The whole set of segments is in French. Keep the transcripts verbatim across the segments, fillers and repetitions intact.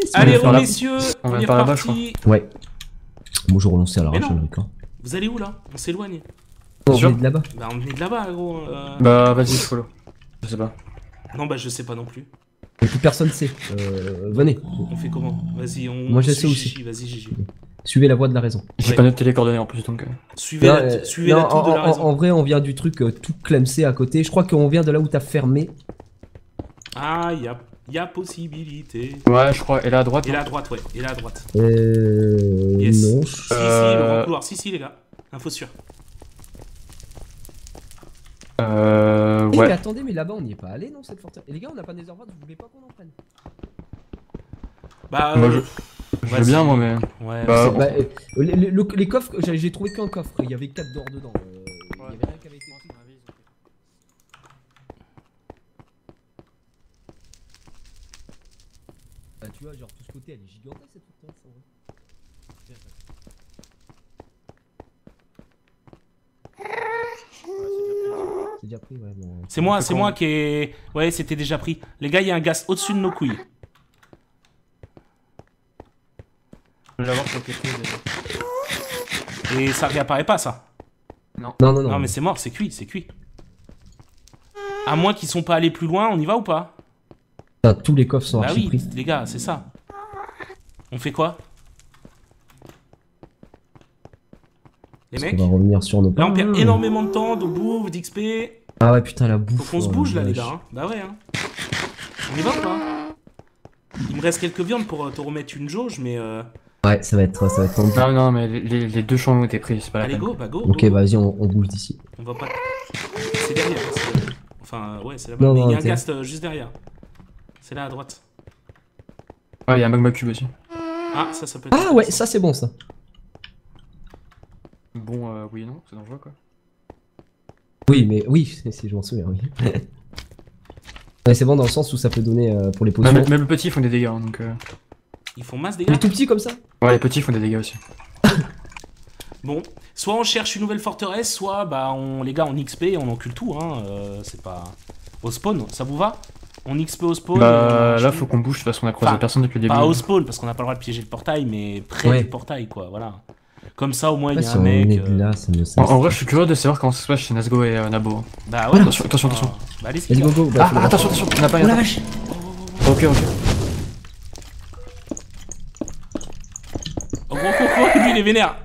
Allez, par là. messieurs, On on vient est par là-bas, je reparti. Ouais. Moi je relançais à Mais l'arrache, non. d'accord. Vous allez où là? On s'éloigne. On sûr venait de là-bas. Bah on venait de là-bas, gros. euh. Bah vas-y, follow. Je sais pas. Non, bah je sais pas non plus. Et plus personne sait. Euh, venez. On fait comment? Vas-y, on. Moi, je on sais suit aussi. Gigi, vas-y, Gigi. Suivez la voie de la raison. J'ai Ouais. pas noté les coordonnées en plus donc. euh. Suivez Non, la, euh, suivez non, la tour en, de la en- raison. en vrai, on vient du truc euh, tout clemsé à côté. Je crois qu'on vient de là où t'as fermé. Ah, y'a y a possibilité. Ouais, je crois. Et là à droite. Et là à droite, ouais. Et là à droite. Euh. Yes. Non. Si, si, le Euh. grand couloir. Si, si, les gars. Info sûre. Euh. Eh, Ouais. mais attendez, mais là-bas on n'y est pas allé, non, cette forteresse. Et les gars, on n'a pas des Netherward, vous voulez pas qu'on en prenne? Bah, Moi, euh, Je veux vas-y. bien moi mais. Ouais, Bah, Bah, euh, les, les- le- les coffres, j'ai j'ai trouvé qu'un coffre, il y avait quatre d'or dedans. euh, Il y avait rien qui avait été pris. Bah, tu vois, genre tout ce côté, elle est gigantesque cette forteresse en vrai. C'est déjà pris, ouais. Bon. c'est moi, C'est c'est con. moi qui ai. Ouais, c'était déjà pris. Les gars, il y a un gaz au-dessus de nos couilles. Je vais l'avoir sur le côté. Et ça réapparaît pas, ça. Non, non, non. Non, mais c'est mort, c'est cuit, c'est cuit. À moins qu'ils sont pas allés plus loin, on y va ou pas? Putain, tous les coffres sont Bah archi oui, pris. les gars, c'est ça. On fait quoi? Les Parce mecs? qu'on va revenir sur nos Là, on pas. perd énormément de temps, de bouffe, d'X P. Ah ouais, putain, la bouffe. Faut qu'on se oh, bouge là, la les vache. gars. Hein. Bah ouais. Hein. On y va ou pas? Il me reste quelques viandes pour euh, te remettre une jauge, mais. Euh... Ouais, ça va être, ça va être tendu. Non non mais les, les- les deux champs ont été pris, c'est pas la Allez, peine. go, bah go. Ok, go, go. vas-y, on, on bouge d'ici. On va pas. C'est derrière. c'est derrière. Enfin, euh, ouais, c'est là-bas. Non, Mais non, il y a un ok. gast euh, juste derrière. C'est là à droite. Ouais, il y a un magma cube aussi. Ah, ça, ça peut être. Ah ouais, intéressant. ça c'est bon ça. Bon, euh, oui et non, c'est dangereux quoi. Oui, mais oui, c'est- c'est- je m'en souviens, oui. Ouais, c'est bon dans le sens où ça peut donner euh, pour les potions. Même, même les petits font des dégâts hein, donc. Euh... Ils font masse, des Les gars. tout petits comme ça. Ouais, les petits font des dégâts aussi. Bon, soit on cherche une nouvelle forteresse, soit bah on les gars on X P et on encule tout hein. euh, c'est pas au spawn, ça vous va? On X P au spawn. Bah euh, là faut qu'on bouge de toute façon on a croisé Enfin, personne depuis le début. Pas au spawn parce qu'on n'a pas le droit de piéger le portail, mais près Ouais. du portail quoi, voilà. Comme ça au moins il Ouais, y a si un on mec. est euh, là, ça me En, ça. en vrai je suis curieux de savoir comment ça se passe chez Nazgo et euh, Nabo. Bah ouais. Attention, attention, attention. Ah, bah allez-y. Let's les go gars. go. Bah, Ah, faut- ah, attention, attention, on n'a pas Oh la rien. vache. Ok, ok. Oh, gros, gros, gros, lui il est vénère.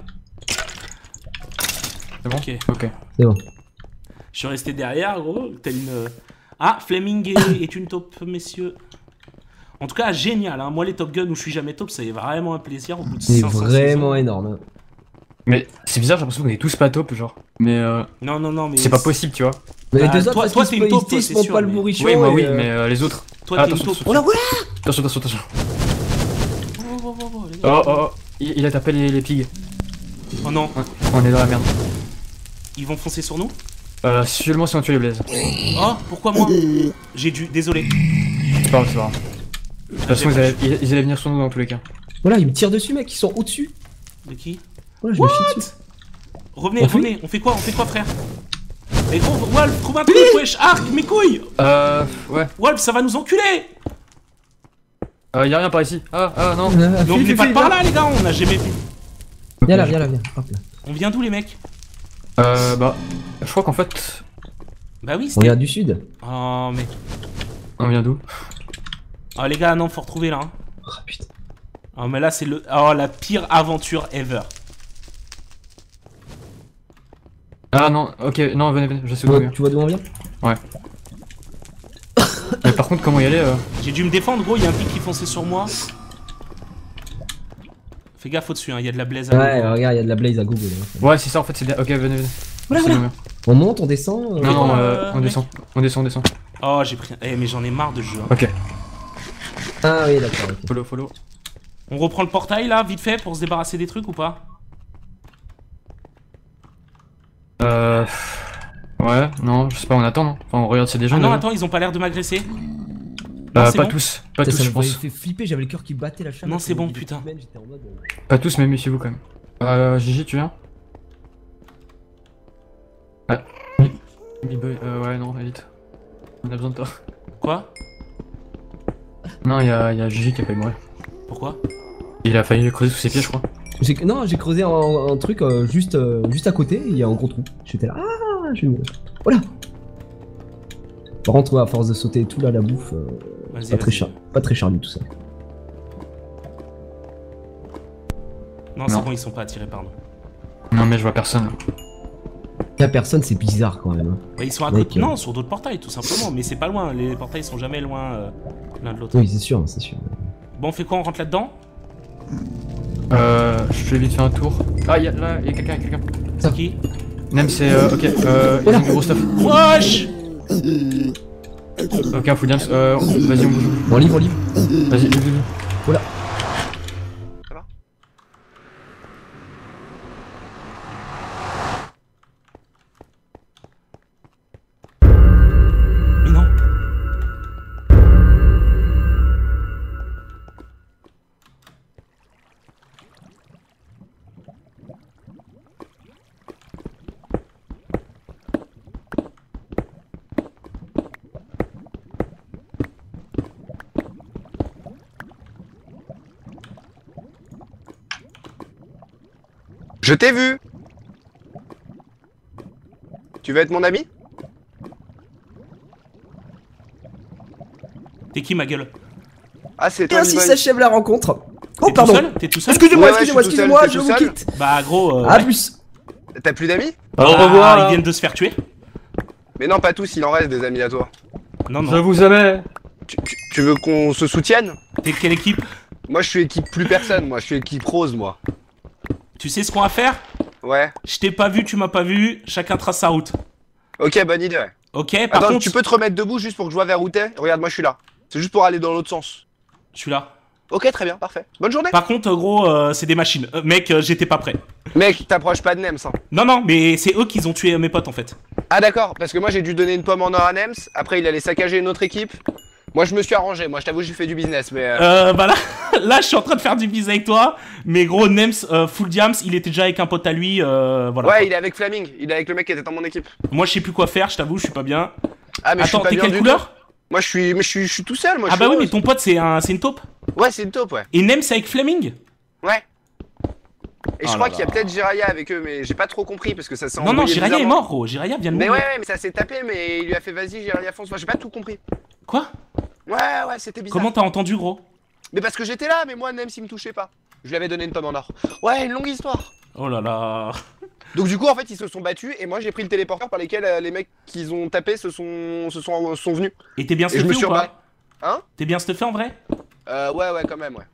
C'est bon. Ok. Ok. C'est bon. Je suis resté derrière gros. Tel une. Ah, Fleming est, est une taupe messieurs. En tout cas génial. Hein. Moi les Top Gun où je suis jamais taupe, c'est vraiment un plaisir au bout de C'est cinq cents vraiment saisons. énorme. hein. Mais c'est bizarre, j'ai l'impression qu'on est tous pas top genre. Mais euh, Non non non mais. c'est pas possible, tu vois. Mais Bah, les deux autres, toi- parce toi, qu'ils t'es une se- taupe, ils toi, se c'est font sûr, pas le mais- bourrichon. Oui, moi et, oui, euh, mais euh, les autres. Toi Ah, t'es une attention, taupe. Oh la voilà. Attention, attention, attention. Oh, oh, oh, oh, les gars. Oh, oh, oh. Il, il a tapé les, les pigs. Oh non, Ouais, on est dans la merde. ils vont foncer sur nous. Euh, seulement si on tue les blazes. Oh, pourquoi moi? J'ai dû, désolé. C'est pas grave, c'est pas grave. De toute façon, ils allaient, ils, ils allaient venir sur nous dans tous les cas. Voilà, ils me tirent dessus, mec, ils sont au-dessus. De qui? Voilà, je me chie dessus. Revenez, On fuit revenez, on fait quoi? On fait quoi, frère? Mais gros, Wolf, trouve un truc, wesh, arc, mes couilles! Euh, ouais. Wolf, ça va nous enculer! Euh, y'a rien par ici. Ah, ah, non. Euh, Mais on fuis, venait fuis, pas fuis, par viens. là, les gars, on a jamais vu. Viens là, viens là, viens. Hop là. On vient d'où, les mecs? Euh, bah, je crois qu'en fait. Bah oui, On c'était. vient du sud. Oh, mais. On vient d'où? Oh, les gars, non, faut retrouver là. Hein. Oh putain. Oh, mais là, c'est le. Oh, la pire aventure ever. Ah, non, ok, non, venez, venez, je sais où on Ouais, vient. tu vois d'où on vient? Mais par contre, comment y aller euh... J'ai dû me défendre, gros, il y a un pic qui fonçait sur moi. Fais gaffe au-dessus, hein, il y a de la blaze à Ouais, gauche. regarde, il y a de la blaze à Google. hein. Ouais, c'est ça en fait, c'est bien. Ok, venez, venez. Voilà, C'est voilà. bien. On monte, on descend. euh, Non, non, quoi, euh, euh, on mec descend. On descend, on descend. Oh, j'ai pris. Eh, mais j'en ai marre de ce jeu. hein. Ok, Ah oui, d'accord. ok. follow, follow. On reprend le portail là, vite fait, pour se débarrasser des trucs ou pas? Euh. Ouais, non, je sais pas, on attend, non? Enfin, on regarde, c'est des gens. Ah non, déjà. attends, ils ont pas l'air de m'agresser. Euh, Non, c'est pas bon. tous, pas Putain, tous, ça je m'avait pense. fait flipper, j'avais le cœur qui battait la chatte. Non, c'est quand on bon, dit des putain. Pigmen, j'étais en mode, euh, Pas tous, mais méfiez-vous quand même. Euh, Gigi, tu viens? Ah. B-Boy, euh, ouais, non, Elite. On a besoin de toi. Quoi? Non, y'a y a Gigi qui a failli mourir. Pourquoi? Il a failli le creuser sous ses pieds, je crois. Non, j'ai creusé un, un truc euh, juste, euh, juste à côté, il y a un gros trou. J'étais là, ah, je me... Voilà. Par contre, ouais, à force de sauter et tout, là, la bouffe, euh, pas, très char... pas très charnu tout ça. Non, c'est bon, ils sont pas attirés par nous. Non, mais je vois personne. Y'a personne, c'est bizarre quand même. Bah, ils sont à côté. Non, sur d'autres portails, tout simplement. Mais c'est pas loin. Les portails sont jamais loin euh, l'un de l'autre. Oui, c'est sûr, c'est sûr. Bon, on fait quoi? On rentre là-dedans? Euh. Je vais vite faire un tour. Ah, y'a là, y'a quelqu'un, quelqu'un. C'est qui? Nem, c'est. Euh, ok, euh. Ils ont du gros stuff. Wesh! Ok, full diams. Euh. Vas-y, on bouge. Bon, livre, livre. Vas-y, livre, livre. Voilà. Je t'ai vu. Tu veux être mon ami? T'es qui, ma gueule? Ah, c'est Et toi, ainsi Levi. s'achève la rencontre. Oh, T'es tout pardon. seul? T'es tout seul? Excusez-moi, Ouais, ouais, excusez-moi, je suis tout excusez-moi, seul, je t'es vous tout quitte. Bah, gros. Euh, A ouais. plus. T'as plus d'amis? Au Bah, revoir. Ils viennent de se faire tuer. Mais non, pas tous, il en reste des amis à toi. Non, Je non. vous aimais. Tu, tu- tu veux qu'on se soutienne? T'es de quelle équipe? Moi, je suis équipe plus personne, moi, je suis équipe rose, moi. Tu sais ce qu'on va faire? Ouais. Je t'ai pas vu, tu m'as pas vu. Chacun trace sa route. Ok, bonne idée, ouais. Ok, par Attends, contre. tu peux te remettre debout juste pour que je vois vers où t'es? Regarde, moi, je suis là. C'est juste pour aller dans l'autre sens. Je suis là. Ok, très bien, parfait. Bonne journée. Par contre, gros, euh, c'est des machines. Euh, mec, euh, j'étais pas prêt. Mec, t'approches pas de Nems, hein. Non, non, mais c'est eux qui ont tué euh, mes potes en fait. Ah d'accord, parce que moi j'ai dû donner une pomme en or à Nems, après il allait saccager une autre équipe. Moi je me suis arrangé, moi je t'avoue j'ai fait du business, mais... Euh... Euh, bah là, là, je suis en train de faire du bise avec toi. Mais gros, Nems, euh, full diams, il était déjà avec un pote à lui. Euh, voilà. Ouais, il est avec Flaming, il est avec le mec qui était dans mon équipe. Moi, je sais plus quoi faire, je t'avoue, je suis pas bien. Ah mais je suis Attends, pas t'es bien quelle du couleur? tout. Moi je suis, mais je suis, je suis tout seul, moi je Ah suis bah oui, rose. mais ton pote, c'est un, c'est une taupe. Ouais, c'est une taupe, ouais. Et Nems, c'est avec Fleming? Ouais. Et Oh je crois là qu'il y a là. peut-être Jiraya avec eux, mais j'ai pas trop compris parce que ça s'est Non, non, embrouillé Jiraya est bizarrement. mort, gros. Jiraya vient de Mais mourir. ouais, ouais, mais ça s'est tapé, mais il lui a fait vas-y Jiraya fonce, moi j'ai pas tout compris. Quoi? Ouais, ouais, c'était bizarre. Comment t'as entendu, gros? Mais parce que j'étais là, mais moi Nems il me touchait pas. Je lui avais donné une pomme en or. Ouais, une longue histoire. Oh là là. Donc du coup en fait ils se sont battus et moi j'ai pris le téléporteur par lesquels euh, les mecs qu'ils ont tapé se sont, se sont, sont venus. Et t'es bien Et je me stuffé suis ou rebarré. pas? Hein? T'es bien stuffé en vrai? Euh, ouais, ouais, quand même, ouais.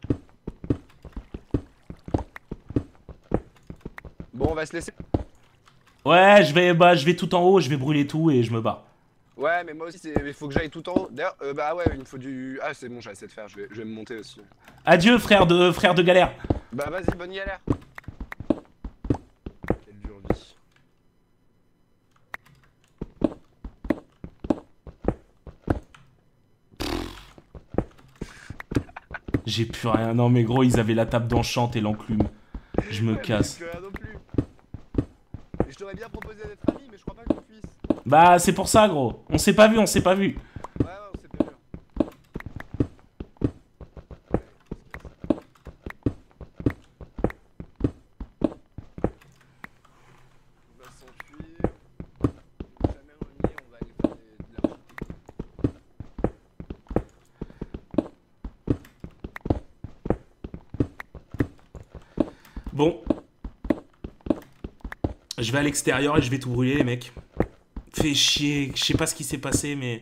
Bon, on va se laisser. Ouais, je vais, bah, je vais tout en haut, je vais brûler tout et je me bats. Ouais, mais moi aussi, il faut que j'aille tout en haut. D'ailleurs, euh, bah ouais, il me faut du... Ah, c'est bon, j'ai assez de faire, je vais, je vais me monter aussi. Adieu, frère de, frère de galère. Bah vas-y, bonne galère. Quelle dure vie. J'ai plus rien. Non, mais gros, ils avaient la table d'enchant et l'enclume. Je me Ouais, casse. mais j'ai plus rien non plus. Et je t'aurais bien proposé d'être ami, mais je crois pas que je puisse. Bah, c'est pour ça, gros. On s'est pas vu, on s'est pas vu. Ouais, ouais, on s'est pas vu. On va s'enfuir. Jamais revenir, on va aller faire des- de l'archi. Bon. Je vais à l'extérieur et je vais tout brûler, les mecs. Fait chier. Je sais pas ce qui s'est passé, mais...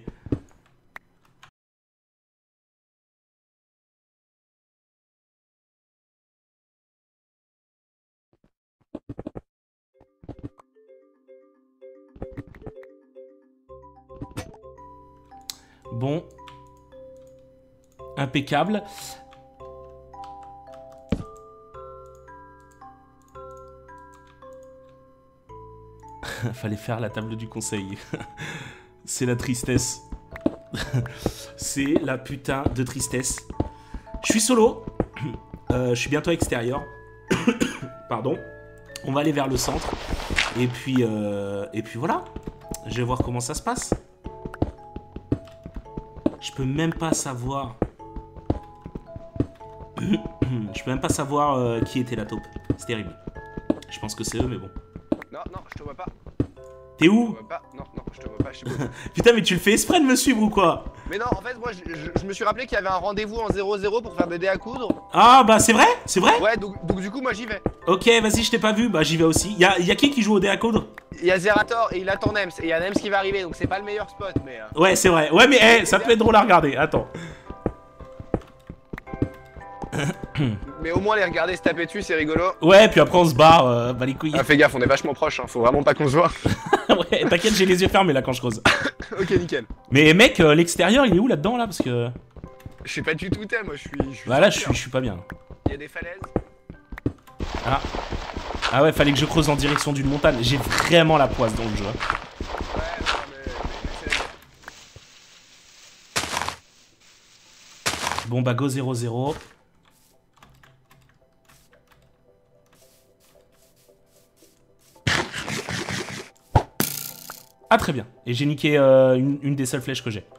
Bon. Impeccable. Fallait faire la table du conseil. C'est la tristesse. C'est la putain de tristesse. Je suis solo. Euh, je suis bientôt extérieur. Pardon. On va aller vers le centre. Et puis, euh, et puis voilà. Je vais voir comment ça se passe. Je peux même pas savoir Je peux même pas savoir euh, qui était la taupe. C'est terrible. Je pense que c'est eux, mais bon. Non, non, je te vois pas. T'es Je te où? vois pas. Non, non, je te vois pas. Je sais pas. Putain, mais tu le fais exprès de me suivre ou quoi? Mais non, en fait, moi, je, je- je me suis rappelé qu'il y avait un rendez-vous en zéro zéro pour faire des dés à coudre. Ah, bah c'est vrai? C'est vrai? Ouais, donc, donc du coup, moi, j'y vais. Ok, vas-y, je t'ai pas vu. Bah j'y vais aussi. Y'a y a qui qui joue au dé à coudre? Il y a Zerator et il attend Nems. Et il y a Nems qui va arriver, donc c'est pas le meilleur spot, mais. euh, Ouais, c'est vrai. Ouais, mais hey, ça peut être drôle à regarder. Attends. Mais au moins, les regarder se taper dessus, c'est rigolo. Ouais, puis après on se barre. Euh, bah les couilles. Ah, fais gaffe, on est vachement proches, hein. Faut vraiment pas qu'on se voit. Ouais, t'inquiète, j'ai les yeux fermés là quand je creuse. Ok, nickel. Mais mec, euh, l'extérieur, il est où là-dedans là? Parce que. Je sais pas du tout où t'es, moi, je suis. je suis Bah là, je sorti, suis, je suis pas bien. hein. Il y a des falaises. Ah. Ah ouais, fallait que je creuse en direction d'une montagne. J'ai vraiment la poisse dans le jeu. Ouais, non, mais. mais- mais c'est- Bon bah go zéro zéro. Ah très bien. Et j'ai niqué euh, une, une des seules flèches que j'ai.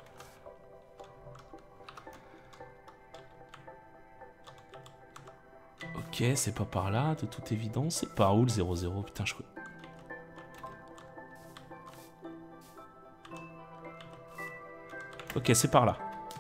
Ok, c'est pas par là, de toute évidence. C'est par où le zéro zéro? Putain, je... Ok, c'est par là.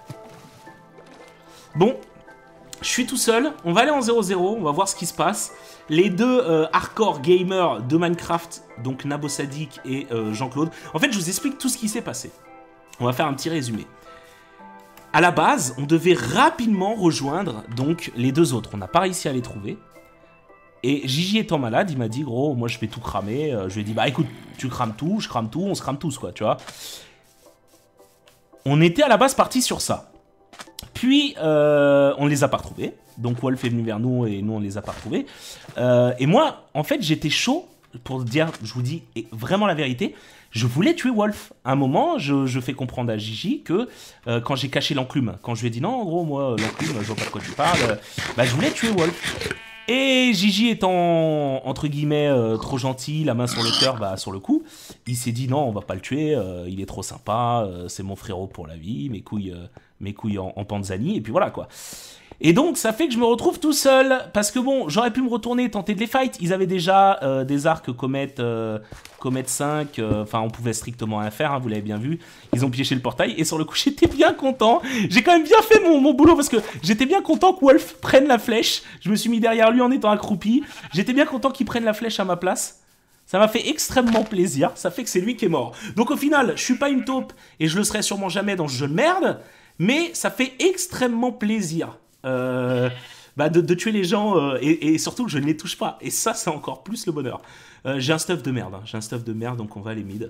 Bon, je suis tout seul. On va aller en zéro zéro, on va voir ce qui se passe. Les deux euh, hardcore gamers de Minecraft, donc Nabo Sadik et euh, Jean-Claude. En fait, je vous explique tout ce qui s'est passé. On va faire un petit résumé. À la base, on devait rapidement rejoindre donc les deux autres. On n'a pas réussi à les trouver. Et Gigi étant malade, il m'a dit, gros, moi je vais tout cramer. Euh, je lui ai dit, bah écoute, tu crames tout, je crame tout, on se crame tous, quoi, tu vois. On était à la base parti sur ça. Puis, euh, on les a pas retrouvés. Donc Wolf est venu vers nous et nous on les a pas retrouvés. Euh, et moi, en fait, j'étais chaud pour dire, je vous dis vraiment la vérité, je voulais tuer Wolf. À un moment, je, je fais comprendre à Gigi que euh, quand j'ai caché l'enclume, quand je lui ai dit non, en gros, moi, l'enclume, je vois pas de quoi tu parles, euh, bah je voulais tuer Wolf. Et Gigi étant, entre guillemets, euh, trop gentil, la main sur le cœur, bah sur le coup, il s'est dit non, on va pas le tuer, euh, il est trop sympa, euh, c'est mon frérot pour la vie, mes couilles, euh, mes couilles en, en panzani, et puis voilà quoi. Et donc ça fait que je me retrouve tout seul, parce que bon, j'aurais pu me retourner, tenter de les fight, ils avaient déjà euh, des arcs Comet, euh, Comet cinq, enfin euh, on pouvait strictement rien faire, hein, vous l'avez bien vu, ils ont piégé le portail, et sur le coup j'étais bien content, j'ai quand même bien fait mon, mon boulot, parce que j'étais bien content que Wolf prenne la flèche, je me suis mis derrière lui en étant accroupi, j'étais bien content qu'il prenne la flèche à ma place. Ça m'a fait extrêmement plaisir, ça fait que c'est lui qui est mort. Donc au final, je suis pas une taupe, et je le serai sûrement jamais dans ce jeu de merde, mais ça fait extrêmement plaisir. Euh, bah de, de tuer les gens euh, et, et surtout que je ne les touche pas. Et ça, c'est encore plus le bonheur. Euh, j'ai un stuff de merde. Hein. J'ai un stuff de merde, donc on va aller mid.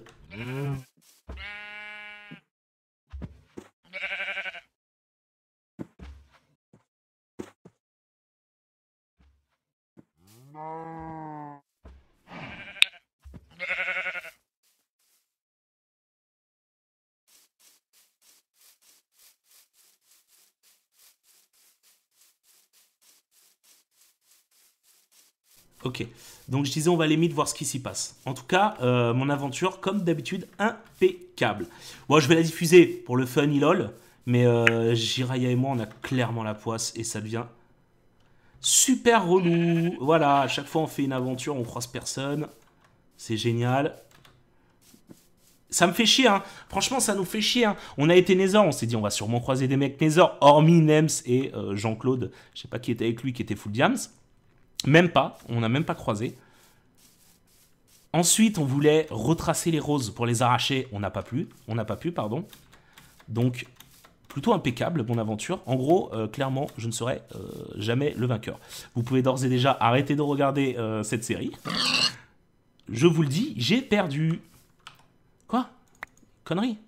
Ok, donc je disais on va aller mid voir ce qui s'y passe. En tout cas, euh, mon aventure, comme d'habitude, impeccable. Bon, je vais la diffuser pour le fun, lol, mais euh, Jiraya et moi, on a clairement la poisse et ça devient super relou. Voilà, à chaque fois on fait une aventure, on croise personne. C'est génial. Ça me fait chier, hein. Franchement, ça nous fait chier. Hein. On a été Nether, on s'est dit on va sûrement croiser des mecs Nether, hormis Nems et euh, Jean-Claude. Je sais pas qui était avec lui, qui était full diams. Même pas, on n'a même pas croisé. Ensuite, on voulait retracer les roses pour les arracher. On n'a pas pu, on n'a pas pu, pardon. Donc, plutôt impeccable, mon aventure. En gros, euh, clairement, je ne serai euh, jamais le vainqueur. Vous pouvez d'ores et déjà arrêter de regarder euh, cette série. Je vous le dis, j'ai perdu. Quoi? Connerie.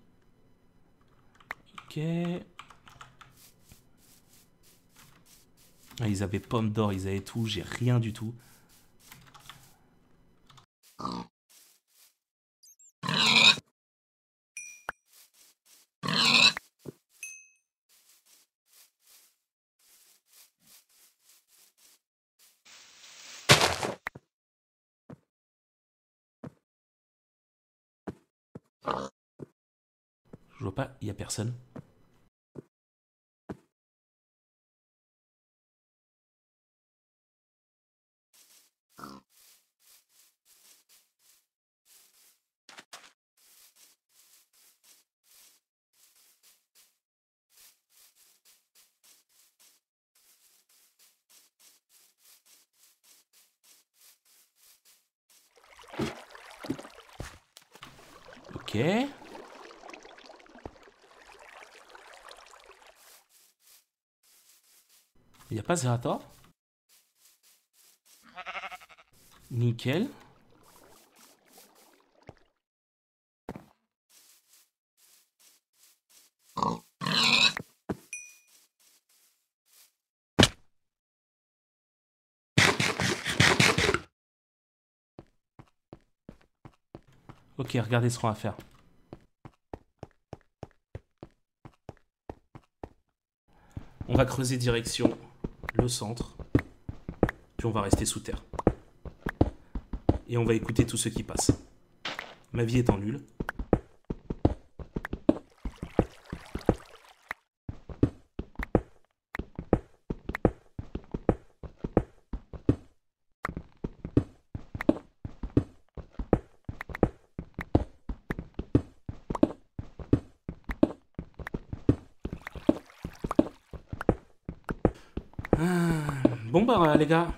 Ok. Ah, ils avaient pomme d'or, ils avaient tout, j'ai rien du tout. Je vois pas, il y a personne. Il n'y a pas Zerator? Nickel. Ok, regardez ce qu'on va faire. On va creuser direction le centre. Puis on va rester sous terre. Et on va écouter tout ce qui passe. Ma vie étant nulle. Bon bah les gars,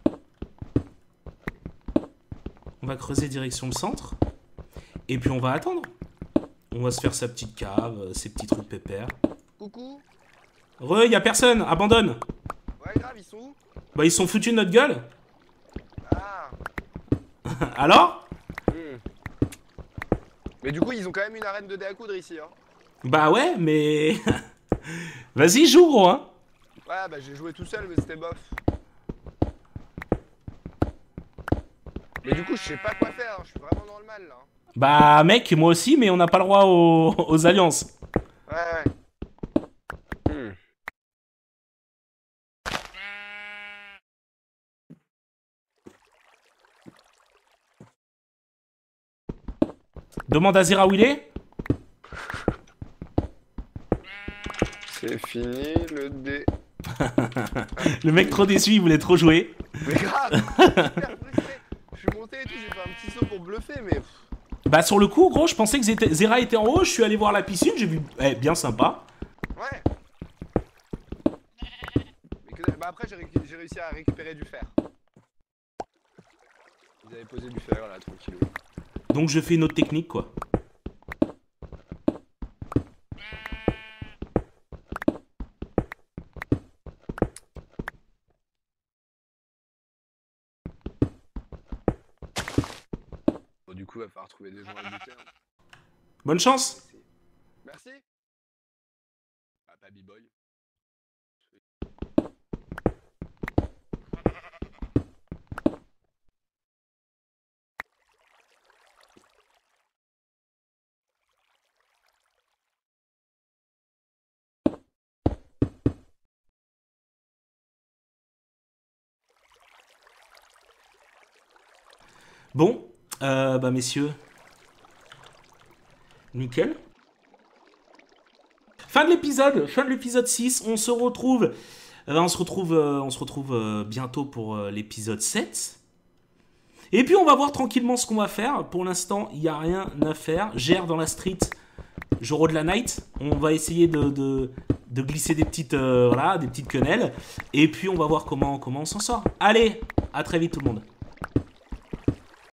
on va creuser direction le centre et puis on va attendre. On va se faire sa petite cave, ses petits trucs pépères. Coucou. Re, y a personne, abandonne. Ouais grave, ils sont où? Bah ils sont foutus de notre gueule. Ah. Alors? Hmm. Mais du coup ils ont quand même une arène de dé à coudre ici hein. Bah ouais, mais... Vas-y, joue gros hein. Ouais bah j'ai joué tout seul mais c'était bof. Mais du coup je sais pas quoi faire, hein. Je suis vraiment dans le mal là. Bah mec, moi aussi, mais on n'a pas le droit aux, aux alliances. Ouais ouais. Hmm. Demande à Zera où il est. C'est fini le dé. Le mec trop déçu, il voulait trop jouer. Mais grave, super frustré. Je suis monté et tout, j'ai fait un petit saut pour bluffer mais... Bah sur le coup, gros, je pensais que Zeta- Zera était en haut, je suis allé voir la piscine, j'ai vu... Eh, bien sympa. Ouais. Mais que... Bah après j'ai ré... réussi à récupérer du fer. Ils avaient posé du fer là, tranquille. Donc je fais une autre technique, quoi. Bon, du coup, il va falloir trouver des gens à buter. Hein. Bonne chance. Merci. Ah, pas B-Boy. Bon, euh, bah messieurs. Nickel. Fin de l'épisode, fin de l'épisode six, on se retrouve, euh, on se retrouve, euh, on se retrouve euh, bientôt pour euh, l'épisode sept. Et puis on va voir tranquillement ce qu'on va faire. Pour l'instant, il n'y a rien à faire. Gère dans la street, je rôde la night. On va essayer de, de, de glisser des petites, euh, voilà, des petites quenelles. Et puis on va voir comment, comment on s'en sort. Allez, à très vite tout le monde.